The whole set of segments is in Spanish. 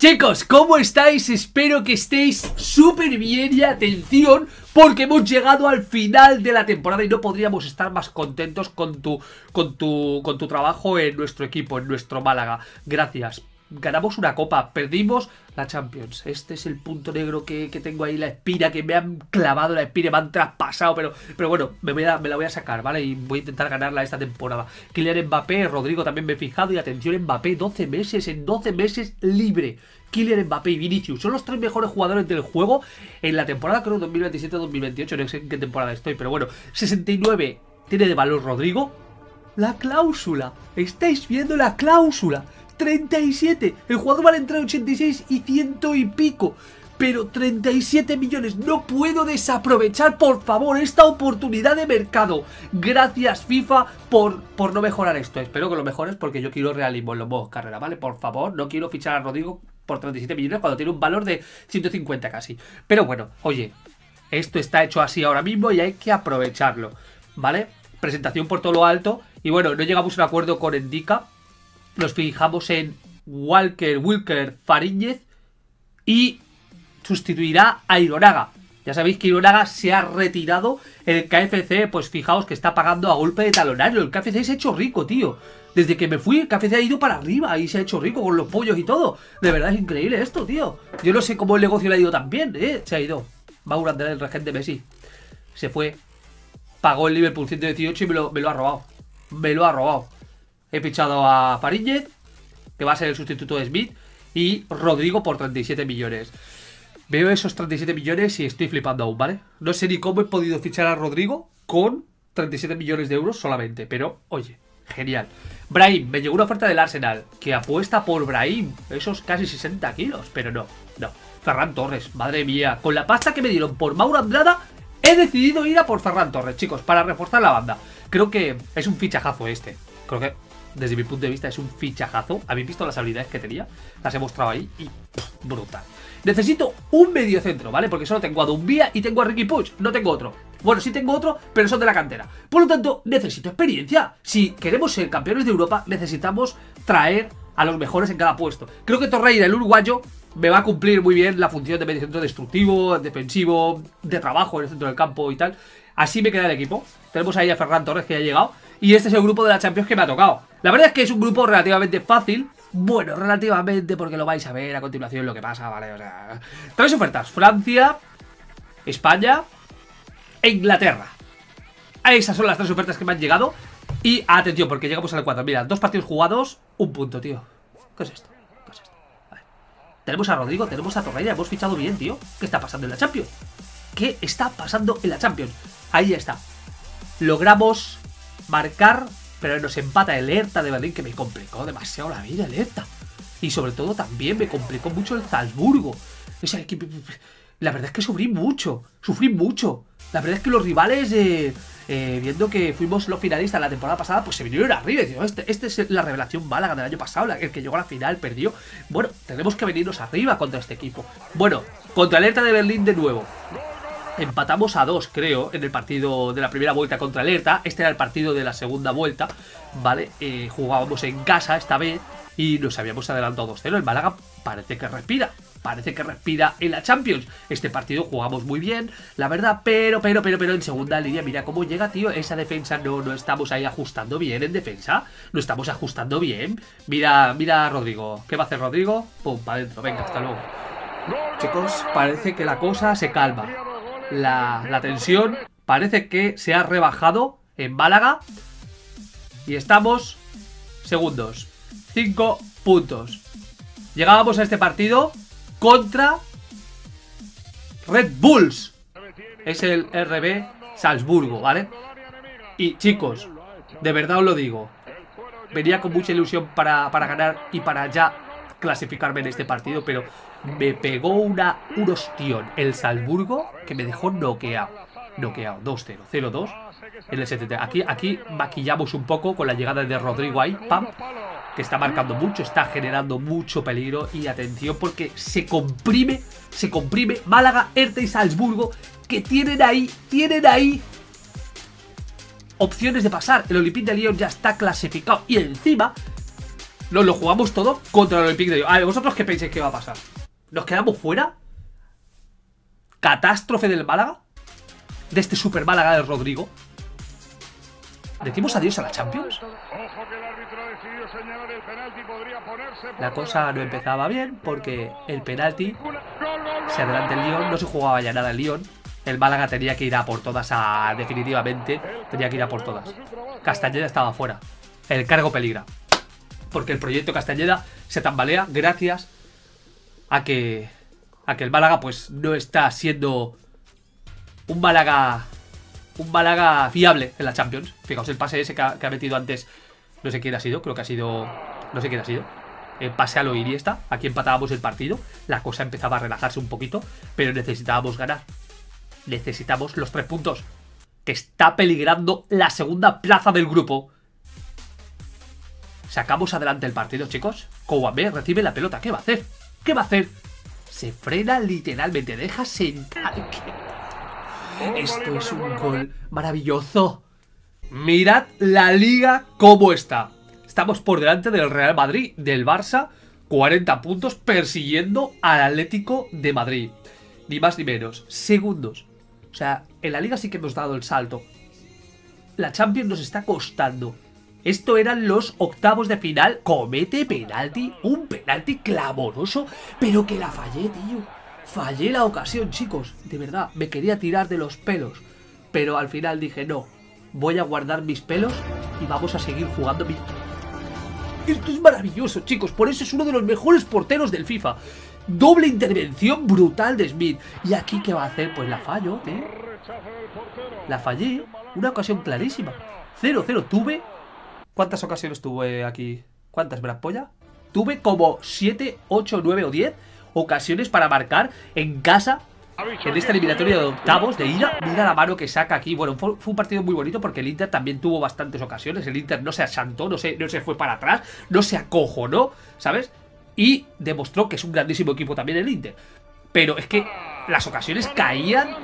Chicos, ¿cómo estáis? Espero que estéis súper bien y atención, porque hemos llegado al final de la temporada y no podríamos estar más contentos con tu trabajo en nuestro equipo, en nuestro Málaga. Gracias. Ganamos una copa, perdimos la Champions. Este es el punto negro que tengo ahí, la espina, que me han clavado la espina, me han traspasado, pero bueno, me la voy a sacar, ¿vale? Y voy a intentar ganarla esta temporada. Kylian Mbappé, Rodrigo también me he fijado, y atención, Mbappé, 12 meses, en 12 meses libre. Kylian Mbappé y Vinicius son los tres mejores jugadores del juego en la temporada, creo, 2027-2028, no sé en qué temporada estoy, pero bueno, 69 tiene de valor Rodrigo. La cláusula, estáis viendo la cláusula, 37, el jugador vale entre 86 y 100 y pico, pero 37 millones, no puedo desaprovechar, por favor, esta oportunidad de mercado. Gracias, FIFA, por no mejorar esto. Espero que lo mejores, porque yo quiero realismo en los modos carrera, ¿vale? Por favor, no quiero fichar a Rodrigo por 37 millones cuando tiene un valor de 150 casi. Pero bueno, oye, esto está hecho así ahora mismo y hay que aprovecharlo, ¿vale? Presentación por todo lo alto. Y bueno, no llegamos a un acuerdo con Endika. Nos fijamos en Wilker Fariñez y sustituirá a Ironaga. Ya sabéis que Ironaga se ha retirado en el KFC, pues fijaos que está pagando a golpe de talonario. El KFC se ha hecho rico, tío. Desde que me fui, el KFC ha ido para arriba y se ha hecho rico con los pollos y todo. De verdad es increíble esto, tío. Yo no sé cómo el negocio le ha ido tan bien, Se ha ido. Mauro Andrés, el regente Messi. Se fue. Pagó el Liverpool 118 y me lo ha robado. Me lo ha robado. He fichado a Fariñez, que va a ser el sustituto de Smith, y Rodrigo por 37 millones. Veo esos 37 millones y estoy flipando aún, ¿vale? No sé ni cómo he podido fichar a Rodrigo con 37 millones de euros solamente, pero, oye, genial. Brahim, me llegó una oferta del Arsenal, que apuesta por Brahim, esos casi 60 kilos, pero no. Ferran Torres, madre mía, con la pasta que me dieron por Mauro Andrada, he decidido ir a por Ferran Torres, chicos, para reforzar la banda. Creo que es un fichajazo este. Creo que, desde mi punto de vista, es un fichajazo. ¿Habéis visto las habilidades que tenía? Las he mostrado ahí y brutal. Necesito un mediocentro, ¿vale? Porque solo tengo a Doumbia y tengo a Riqui Puig. No tengo otro. Bueno, sí tengo otro, pero son de la cantera. Por lo tanto, necesito experiencia. Si queremos ser campeones de Europa, necesitamos traer a los mejores en cada puesto. Creo que Torreira, el uruguayo, me va a cumplir muy bien la función de mediocentro destructivo, defensivo, de trabajo en el centro del campo y tal. Así me queda el equipo. Tenemos ahí a Ferran Torres, que ya ha llegado. Y este es el grupo de la Champions que me ha tocado. La verdad es que es un grupo relativamente fácil. Bueno, relativamente, porque lo vais a ver a continuación lo que pasa, ¿vale? O sea, tres ofertas: Francia, España e Inglaterra. Esas son las tres ofertas que me han llegado. Y atención, porque llegamos al 4. Mira, 2 partidos jugados, 1 punto, tío. ¿Qué es esto? Vale. Tenemos a Rodrigo, tenemos a Torreira. Hemos fichado bien, tío. ¿Qué está pasando en la Champions? ¿Qué está pasando en la Champions? Ahí está. Logramos marcar, pero nos empata el Hertha de Berlín, que me complicó demasiado la vida el Hertha. Y sobre todo también me complicó mucho el Salzburgo. O sea, la verdad es que sufrí mucho. La verdad es que los rivales, viendo que fuimos los finalistas la temporada pasada, pues se vinieron arriba. Y este es la revelación Málaga del año pasado, el que llegó a la final, perdió. Bueno, tenemos que venirnos arriba contra este equipo. Bueno, contra el Hertha de Berlín de nuevo. Empatamos a 2, creo, en el partido de la primera vuelta contra el Hertha. Este era el partido de la segunda vuelta, ¿vale? Jugábamos en casa esta vez y nos habíamos adelantado 2-0. El Málaga parece que respira en la Champions. Este partido jugamos muy bien, la verdad, pero en segunda línea, mira cómo llega, tío. Esa defensa no estamos ahí ajustando bien en defensa. No estamos ajustando bien. Mira Rodrigo. ¿Qué va a hacer Rodrigo? Pum, para adentro. Venga, hasta luego. Chicos, parece que la cosa se calma. La tensión parece que se ha rebajado en Málaga. Y estamos segundos. 5 puntos. Llegábamos a este partido contra Red Bulls. Es el RB Salzburgo, ¿vale? Y chicos, de verdad os lo digo, venía con mucha ilusión para ganar y para ya clasificarme en este partido, pero me pegó un ostión el Salzburgo que me dejó noqueado. 2-0, 0-2 en el 70. Aquí maquillamos un poco con la llegada de Rodrigo ahí, pam, que está marcando mucho, está generando mucho peligro. Y atención, porque se comprime Málaga, Hertha y Salzburgo, que tienen ahí opciones de pasar. El Olympique de Lyon ya está clasificado y encima Nos lo jugamos todo contra el Olympique de Lyon. A ver, ¿vosotros qué pensáis que va a pasar? ¿Nos quedamos fuera? ¿Catástrofe del Málaga? De este super Málaga de Rodrigo. ¿Decimos adiós a la Champions? La cosa no empezaba bien porque el penalti se adelanta el Lyon, no se jugaba ya nada el Lyon. El Málaga tenía que ir a por todas, definitivamente tenía que ir a por todas. Castañeda estaba fuera. El cargo peligra. Porque el proyecto Castañeda se tambalea gracias a que el Málaga pues no está siendo un Málaga fiable en la Champions. Fijaos el pase ese que ha metido antes, no sé quién ha sido, creo que ha sido, no sé quién ha sido. El pase a lo Iniesta, aquí empatábamos el partido, la cosa empezaba a relajarse un poquito, pero necesitábamos ganar. Necesitamos los 3 puntos, que está peligrando la segunda plaza del grupo. Sacamos adelante el partido, chicos. Kouamé recibe la pelota, ¿qué va a hacer? ¿Qué va a hacer? Se frena literalmente, deja sentar. Esto es un gol maravilloso. Mirad la liga cómo está. Estamos por delante del Real Madrid, del Barça, 40 puntos persiguiendo al Atlético de Madrid. Ni más ni menos. Segundos. O sea, en la liga sí que hemos dado el salto. La Champions nos está costando. Esto eran los octavos de final. Comete penalti, un penalti clamoroso, pero que la fallé, tío. Fallé la ocasión, chicos. De verdad, me quería tirar de los pelos. Pero al final dije, no, voy a guardar mis pelos y vamos a seguir jugando. Esto es maravilloso, chicos. Por eso es uno de los mejores porteros del FIFA. Doble intervención brutal de Smith. ¿Y aquí qué va a hacer? Pues la fallo, tío. La fallé. Una ocasión clarísima. 0-0 tuve. ¿Cuántas ocasiones tuve aquí? ¿Cuántas, Brad Polla? Tuve como 7, 8, 9 o 10 ocasiones para marcar en casa en esta eliminatoria de octavos de ida. Mira la mano que saca aquí. Bueno, fue un partido muy bonito porque el Inter también tuvo bastantes ocasiones. El Inter no se achantó, no se fue para atrás, no se acojonó, ¿sabes? Y demostró que es un grandísimo equipo también el Inter. Pero es que las ocasiones caían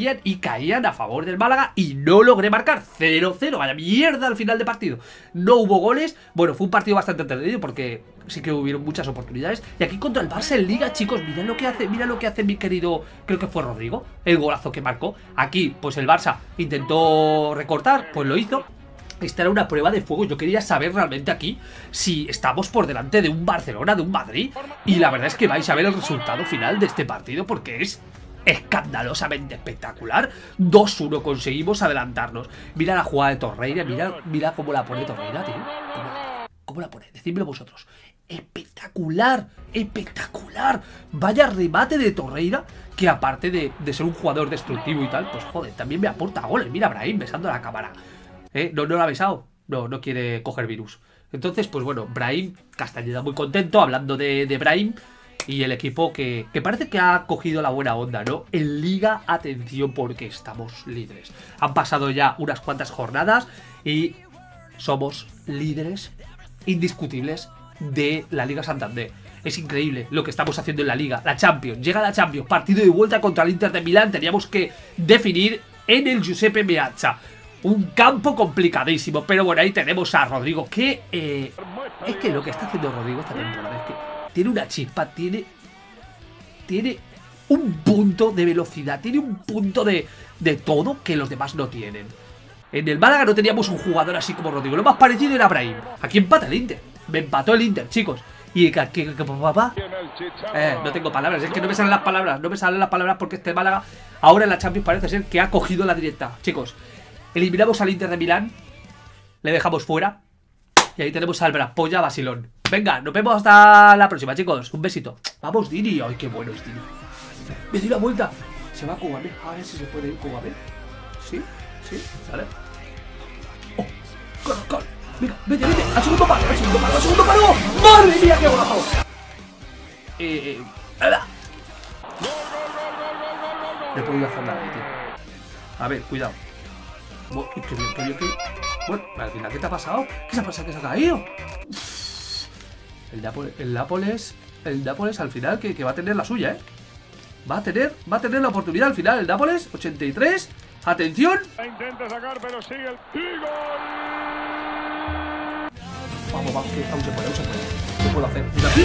a favor del Málaga y no logré marcar. 0-0, vaya mierda al final de partido. No hubo goles. Bueno, fue un partido bastante entretenido porque sí que hubieron muchas oportunidades. Y aquí contra el Barça en Liga, chicos, mirad lo que hace mi querido, creo que fue Rodrigo, el golazo que marcó. Aquí, pues el Barça intentó recortar, pues lo hizo. Esta era una prueba de fuego. Yo quería saber realmente aquí si estamos por delante de un Barcelona, de un Madrid. Y la verdad es que vais a ver el resultado final de este partido porque es escandalosamente espectacular. 2-1 conseguimos adelantarnos. Mira la jugada de Torreira, mira cómo la pone Torreira, tío. ¿Cómo la pone? Decídmelo vosotros. Espectacular, espectacular. Vaya remate de Torreira, que aparte de ser un jugador destructivo y tal, pues joder, también me aporta goles. Mira a Brahim besando la cámara. No lo ha besado. No quiere coger virus. Entonces, pues bueno, Brahim, Castañeda muy contento, hablando de Brahim. Y el equipo que parece que ha cogido la buena onda, ¿no? En Liga, atención, porque estamos líderes. Han pasado ya unas cuantas jornadas y somos líderes indiscutibles de la Liga Santander. Es increíble lo que estamos haciendo en la Liga. La Champions, llega la Champions, partido de vuelta contra el Inter de Milán. Teníamos que definir en el Giuseppe Meazza. Un campo complicadísimo, pero bueno, ahí tenemos a Rodrigo, que es que lo que está haciendo Rodrigo esta temporada es que tiene una chispa, tiene un punto de velocidad, tiene un punto de todo que los demás no tienen. En el Málaga no teníamos un jugador así como Rodrigo, lo más parecido era Brahim. Aquí empata el Inter, me empató el Inter, chicos. Y papá, no tengo palabras, es que no me salen las palabras, porque este Málaga ahora en la Champions parece ser que ha cogido la directa, chicos. Eliminamos al Inter de Milán, le dejamos fuera y ahí tenemos al Brad Polla Basilón. Venga, nos vemos hasta la próxima, chicos. Un besito. Vamos, Dini. Ay, qué bueno es Dini. Me di la vuelta. Se va a Kouamé. A ver si se puede ir Kouamé. Sí, vale. Oh, corre. Venga, vete. Al segundo palo. ¡Madre mía, qué golazo! No he podido hacer nada, tío. A ver, cuidado. Qué bien. Bueno, al final, ¿qué te ha pasado? ¿Qué se ha pasado? ¿Qué se ha caído? El Nápoles al final que va a tener la suya, ¿eh? Va a tener la oportunidad al final. El Nápoles, 83. Atención. Intenta sacar, pero sigue el gol. Vamos, vamos, que aún se puede, aún se puede. ¿Qué puedo hacer? Mira aquí.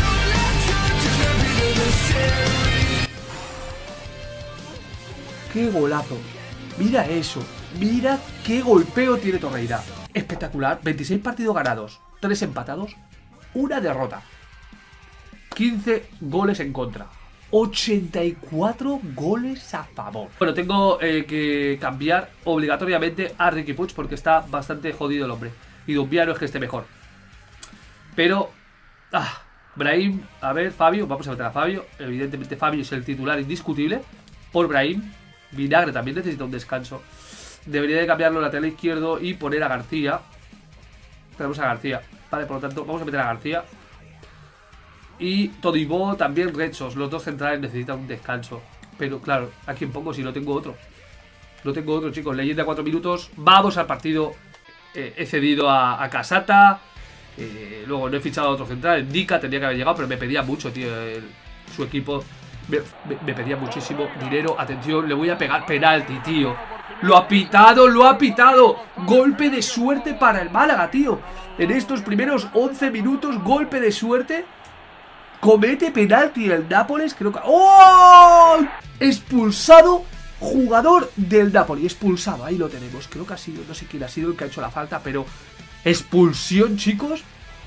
¡Qué golazo! Mira eso. Mira qué golpeo tiene Torreira. Espectacular. 26 partidos ganados, 3 empatados, 1 derrota. 15 goles en contra. 84 goles a favor. Bueno, tengo que cambiar obligatoriamente a Riqui Puig porque está bastante jodido el hombre. Y Dumbiá no es que esté mejor. Pero... Brahim, a ver, Fabio, vamos a meter a Fabio. Evidentemente Fabio es el titular indiscutible por Brahim. Vinagre también necesita un descanso. Debería de cambiarlo lateral izquierdo y poner a García. Tenemos a García. Vale, por lo tanto, vamos a meter a García. Y Todibo también Rechos. Los dos centrales necesitan un descanso. Pero claro, ¿a quién pongo si no tengo otro? No tengo otro, chicos. Leyenda 4 minutos. Vamos al partido. He cedido a Casata. Luego no he fichado a otro central. Dika tendría que haber llegado, pero me pedía mucho, tío. Su equipo me pedía muchísimo dinero. Atención, le voy a pegar penalti, tío. Lo ha pitado, lo ha pitado. Golpe de suerte para el Málaga, tío. En estos primeros 11 minutos, golpe de suerte. Comete penalti el Nápoles, creo que... ¡Oh! Expulsado jugador del Napoli. Expulsado, ahí lo tenemos. Creo que ha sido, no sé quién ha sido el que ha hecho la falta, pero... expulsión, chicos.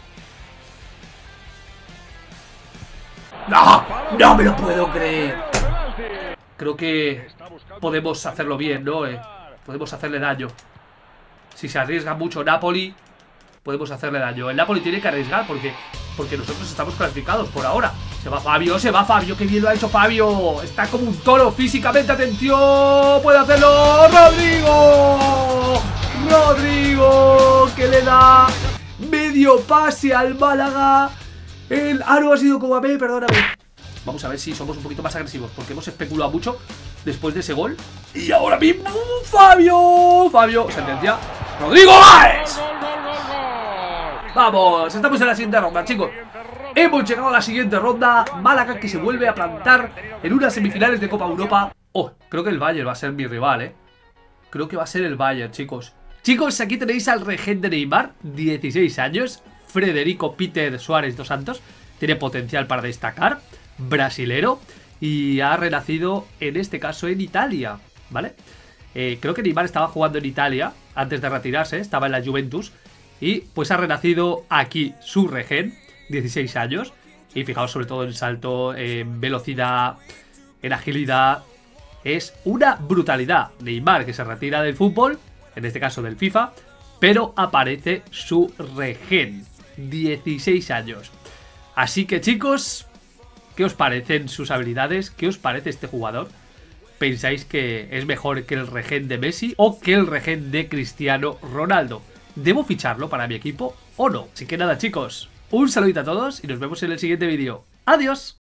¡No! ¡No me lo puedo creer! Creo que podemos hacerlo bien, ¿no? Podemos hacerle daño. Si se arriesga mucho Napoli, podemos hacerle daño. El Napoli tiene que arriesgar porque nosotros estamos clasificados por ahora. Se va Fabio, se va Fabio. ¡Qué bien lo ha hecho Fabio! Está como un toro físicamente. ¡Atención! ¡Puede hacerlo! ¡Rodrigo! ¡Rodrigo! Que le da medio pase al Málaga. No ha sido como a mí, perdóname. Vamos a ver si somos un poquito más agresivos, porque hemos especulado mucho después de ese gol. Y ahora mismo, Fabio. Fabio, sentencia. ¡Rodrigo Gómez! Vamos, estamos en la siguiente ronda, chicos. Hemos llegado a la siguiente ronda. Málaga que se vuelve a plantar en unas semifinales de Copa Europa. Oh, creo que el Bayern va a ser mi rival, Creo que va a ser el Bayern, chicos. Chicos, aquí tenéis al regen de Neymar, 16 años, Federico Peter Suárez dos Santos. Tiene potencial para destacar, brasilero, y ha renacido en este caso en Italia, ¿vale? Creo que Neymar estaba jugando en Italia antes de retirarse, estaba en la Juventus, y pues ha renacido aquí su regen, 16 años, y fijaos sobre todo en salto, en velocidad, en agilidad. Es una brutalidad. Neymar que se retira del fútbol, en este caso del FIFA, pero aparece su regen, 16 años. Así que, chicos, ¿qué os parecen sus habilidades? ¿Qué os parece este jugador? ¿Pensáis que es mejor que el regen de Messi o que el regen de Cristiano Ronaldo? ¿Debo ficharlo para mi equipo o no? Así que nada, chicos, un saludito a todos y nos vemos en el siguiente vídeo. ¡Adiós!